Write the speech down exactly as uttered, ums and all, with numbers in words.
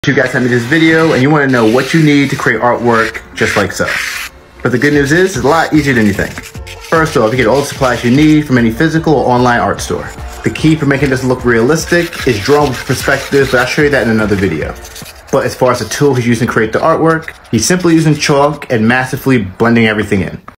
You guys sent me this video and you want to know what you need to create artwork just like so. But the good news is, it's a lot easier than you think. First off, you get all the supplies you need from any physical or online art store. The key for making this look realistic is drawing with perspective, but I'll show you that in another video. But as far as the tool he's using to create the artwork, he's simply using chalk and massively blending everything in.